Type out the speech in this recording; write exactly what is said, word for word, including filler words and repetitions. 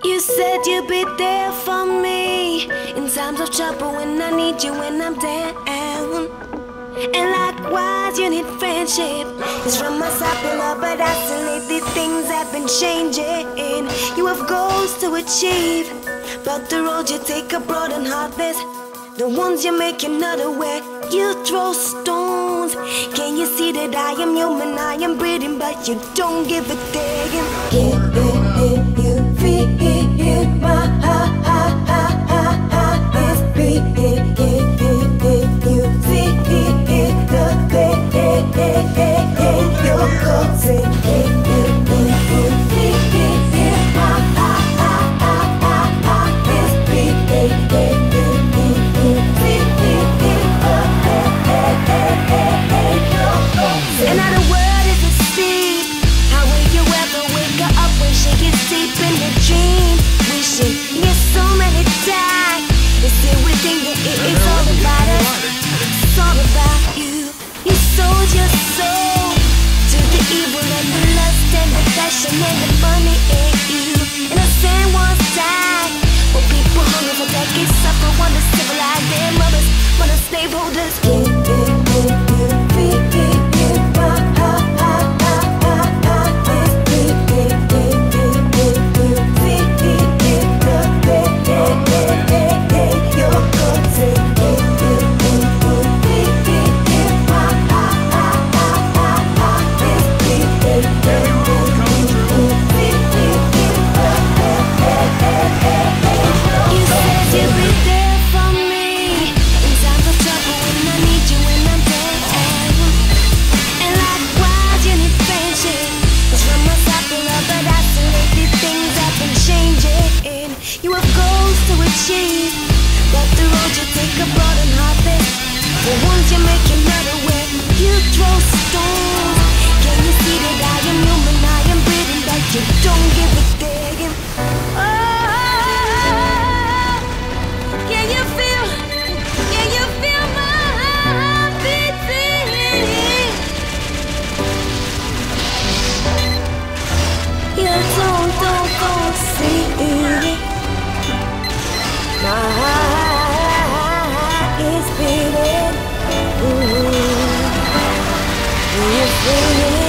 You said you'd be there for me in times of trouble when I need you when I'm down. And likewise, you need friendship. It's from my side, below, but I still lately things have been changing. You have goals to achieve, but the road you take are broad and heartless. The ones you make, you're not aware. You throw stones. Can you see that I am human? I am breathing, but you don't give a damn. Can you feel my heart? It's beating. You see the pain you're causing. Another word is a seed. How will you ever wake her up when she gets deep in the dream? Wishing yes, so many times. It's still within you, it is all about us. It's all about you. You sold your soul to the evil and the lust and the passion and the money in you. And the sand was died. Well, people hungry for decades suffer, want to civilize their mothers, want to slaveholders. You have goals to achieve, but the road you take are broad and heartless. The ones you make, you're not aware. You throw stones. Can you see that I am human? I am breathing, but you don't give a damn. Oh, can you feel? Can you feel my heart beating? You don't, don't go see. My heart is beating. Ooh, you feel it?